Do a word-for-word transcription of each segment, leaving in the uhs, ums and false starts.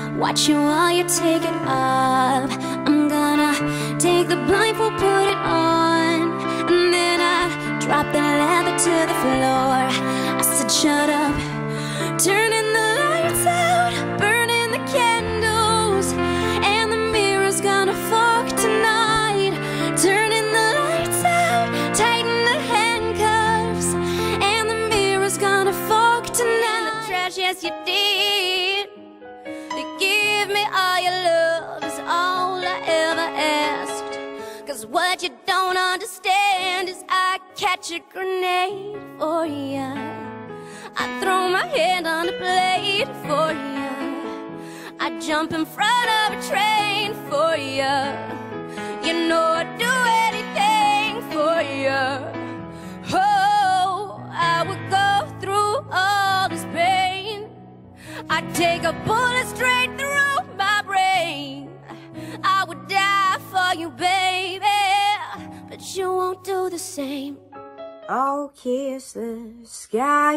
watch you while you take it off. I'm gonna take the blindfold, put it on, and then I drop the leather to the floor. I said shut up, turning the lights out, burning the candles, and the mirror's gonna fuck tonight. Turning the lights out, tighten the handcuffs, and the mirror's gonna fuck tonight. In the trash, yes you did. To give me all your love is all I ever asked. Cause what you don't understand is I catch a grenade for ya. I throw my hand on the blade for ya. I jump in front of a train for ya. You know I'd do anything for ya. Oh, I would go through all this pain. I'd take a bullet straight through my brain. I would die for you, baby, but you won't do the same. I'll kiss the sky,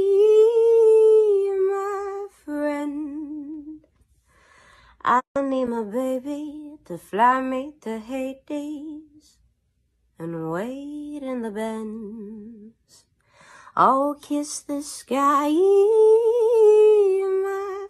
my friend. I need my baby to fly me to Hades and wait in the bends. I'll kiss the sky, my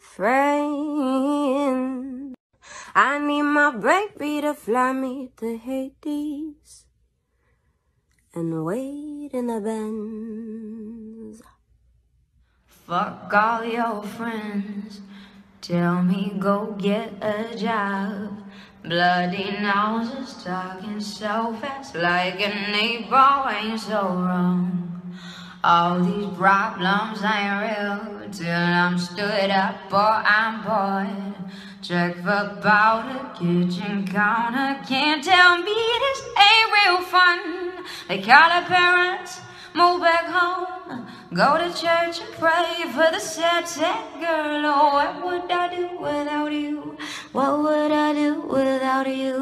friend. I need my baby to fly me to Hades and wait in the bends. Fuck all your friends, tell me go get a job. Bloody noses talking so fast like an eight ball ain't so wrong. All these problems ain't real till I'm stood up or I'm bored. Check the powder, kitchen counter, can't tell me this ain't real fun. They call their parents, move back home, go to church and pray for the sad, sad girl. Oh, what would I do without you? What would I do without you?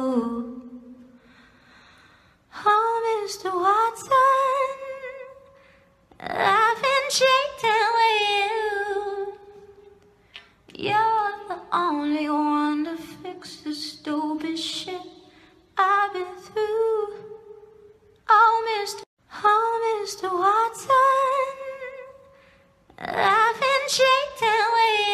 Oh, Mister Watson, I've been cheating with you. You're the only one to fix the stupid shit I've been through. Oh, Mister Oh, Mister Watson, I've been cheating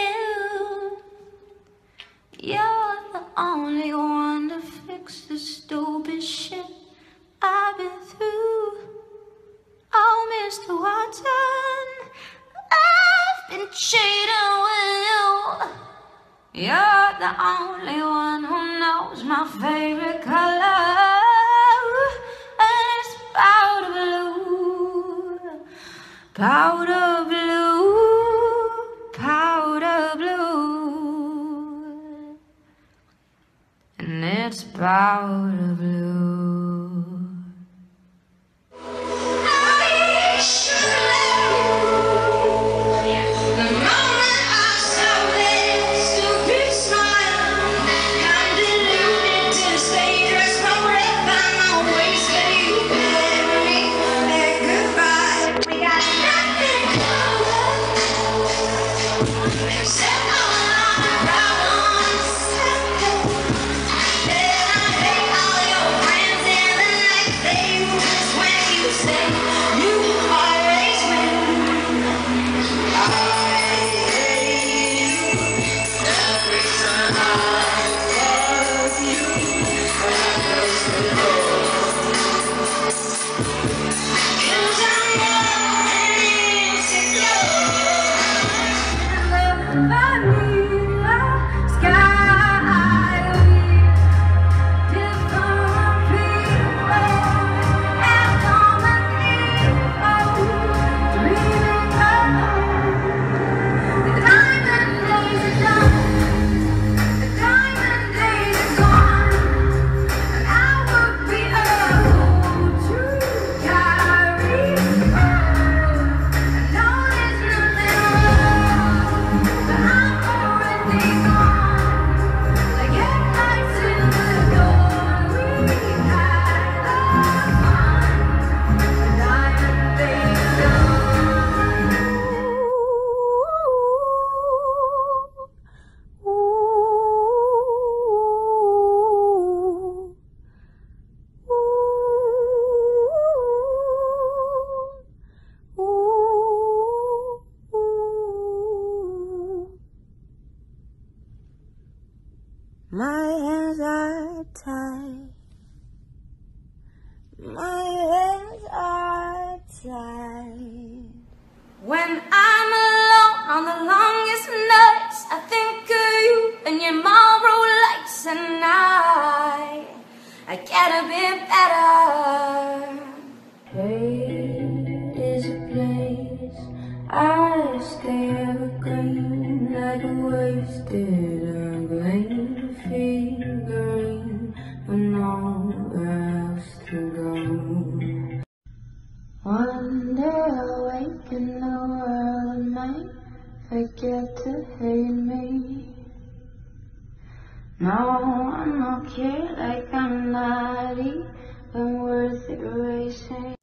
with you. You're the only one to fix the stupid shit I've been through. Oh, Mister Watson, I've been cheating with you. You're the only one who knows my favorite color, and it's powder blue, powder blue, powder blue, and it's powder blue. All your My hands are tied. My hands are tied. When I'm alone on the longest nights, I think of you and your Marlboro lights, and I, I get a bit better. Hate is a place I stay evergreen, like a wasted or green figurine, with nowhere else to go. One day I'll wake in the world and might forget to hate me. No, I'm not here, like I'm not even worth erasing.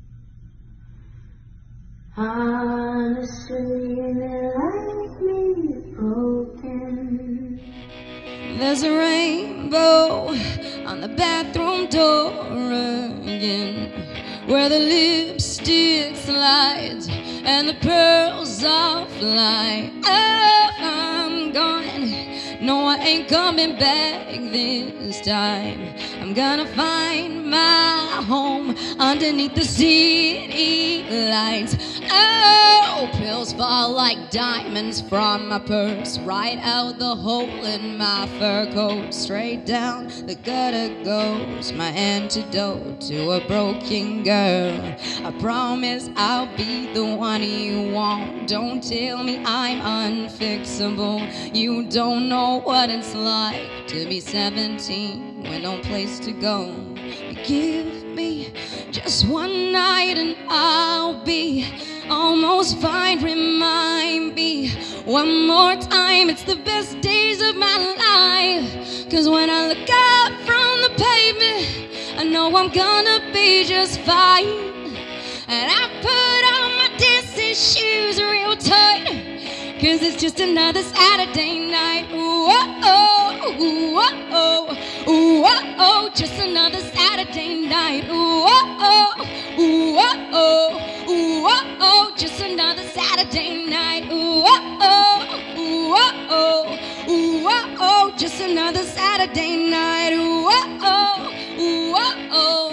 Honestly, they like me broken. There's a rainbow on the bathroom door again, where the lipstick slides and the pearls all fly. Oh, I'm gone. No, I ain't coming back this time. I'm gonna find my home underneath the city lights. Oh, pills fall like diamonds from my purse, right out the hole in my fur coat. Straight down the gutter goes my antidote to a broken girl. I promise I'll be the one you want. Don't tell me I'm unfixable. You don't know what it's like to be seventeen with no place to go. You give me just one night and I'll be almost fine. Remind me one more time it's the best days of my life. Cause when I look up from the pavement, I know I'm gonna be just fine. And I put on my dancing shoes real tight, cause it's just another Saturday night. Ooh, oh, oh, ooh, oh, oh, ooh, oh, oh, just another Saturday night. Ooh, oh, oh, ooh, oh, oh, ooh, oh, oh, just another Saturday night. Ooh, oh, oh, ooh, oh, oh, ooh, oh, oh, just another Saturday night. Ooh, oh, oh, ooh, oh,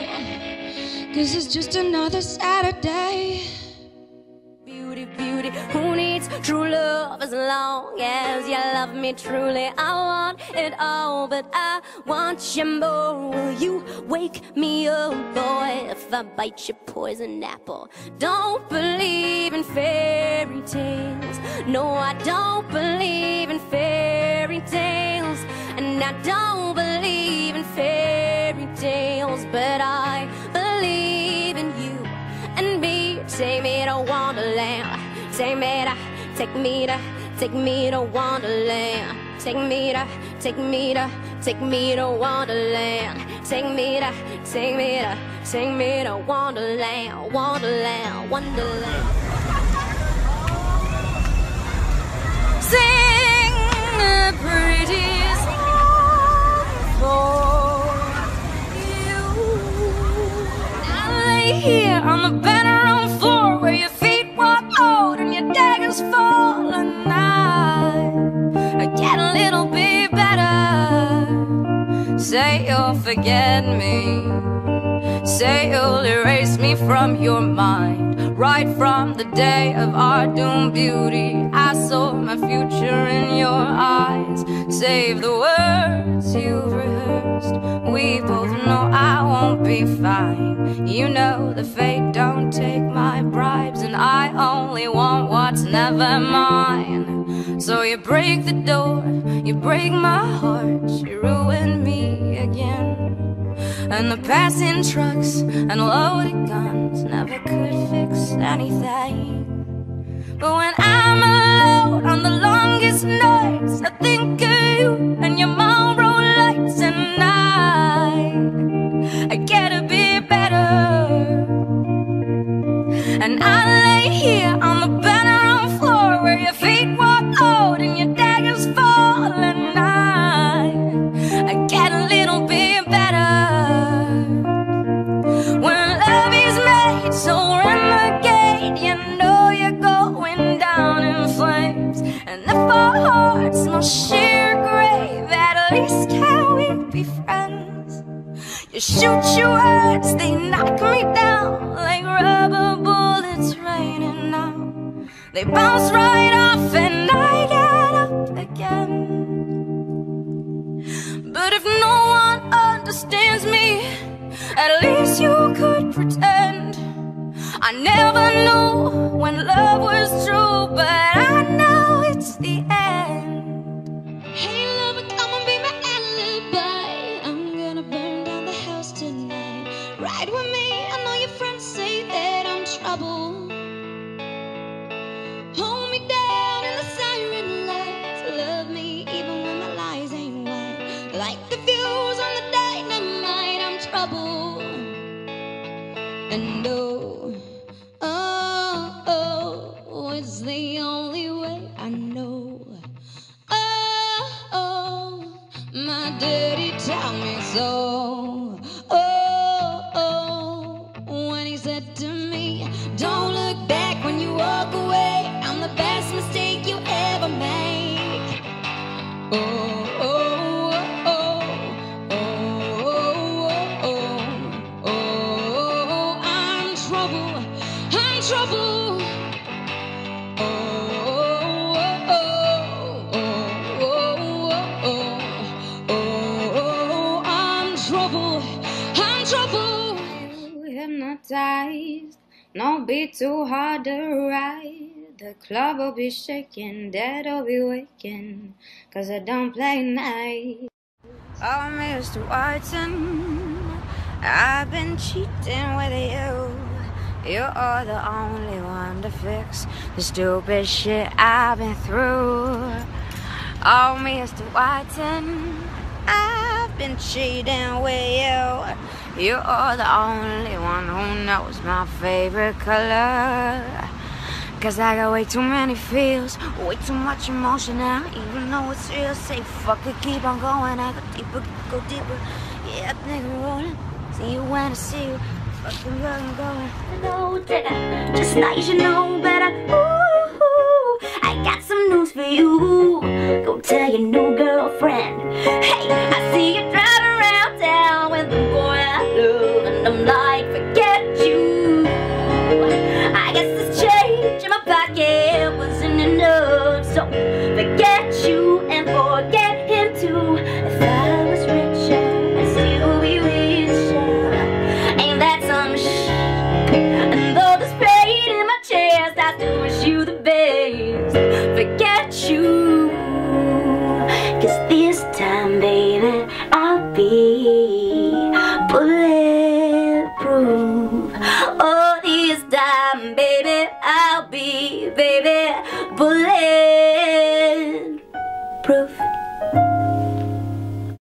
oh, cause it's just another Saturday. Beauty, beauty, who needs true love as long as you love me truly? I want it all, but I want you more. Will you wake me up, boy, if I bite your poison apple? Don't believe in fairy tales. No, I don't believe in fairy tales. And I don't believe in fairy tales, but I believe in you and me. Take me to Wonderland. Take me to, take me to, take me to Wonderland. Take me to, take me to, take me to Wonderland. Take me to, take me to, take me to Wonderland. Wonderland, Wonderland. Sing a pretty song for you. I lay here on the bedroom floor where your feet walk out and your daggers fall, and I, I get a little bit better. Say you'll forget me, say you'll erase me from your mind. Right from the day of our doomed beauty, I saw my future in your eyes. Save the words you've rehearsed, we both know I won't be fine. You know the fate don't take my bribes, and I only want what's never mine. So you break the door, you break my heart, you ruin me again. And the passing trucks and loaded guns never could fix anything. But when I'm alone on the longest nights, I think of you and your Marlboro lights, and I, I get a bit better. And I lay here on the bedroom floor where your feet walk out and your daggers fall, and I, I get a little bit better. When love is made so renegade, you know you're going down in flames. And if our hearts must share grace, You shoot your words, they knock me down like rubber bullets raining now. They bounce right off and I get up again. But if no one understands me, at least you could pretend. I never knew when love was true, but I know it's the end. Hey lover, come and be my alibi. I'm gonna burn down the house tonight. Ride with me, I know your friends say that I'm trouble. Hold me down in the siren lights. Love me even when my lies ain't white. Like the fuse on the dynamite, I'm trouble. And oh, oh, oh, it's the only way I know. Oh, oh, my daddy taught me so. Oh, oh, when he said to me, don't look back when you walk away. I'm the best mistake you ever make. Oh, oh, oh, oh, oh, oh, oh, I'm trouble, I'm trouble. Oh, oh, oh, oh, oh, oh, I'm trouble, I'm trouble. Hypnotized, no beat too hard to ride. The club will be shaking, dead will be waking, cause I don't play nice. Oh, Mister Watson, I've been cheating with you. You're the only one to fix the stupid shit I've been through. Oh, Mister Watson, I've been cheating with you. You're the only one who knows my favorite color. Cause I got way too many feels, way too much emotion, and I don't even know it's real. Say fuck it, keep on going, I go deeper, go deeper. Yeah, I think I'm rolling. See you when I see you. Fucking going, going. Hello there, just now you should know better. Ooh, I got some news for you. Go tell your new girlfriend. Hey, I see you driving around town with the boy I love, and I'm like, forget you. I guess this change in my pocket wasn't enough, so forget you and forget him too. If I was richer, I'd still be richer. Ain't that some sh? And though there's pain in my chest, I still wish you the best. Forget you, cause this time, baby, I'll be bulletproof. Oh, this time, baby, I'll be, baby, bulletproof.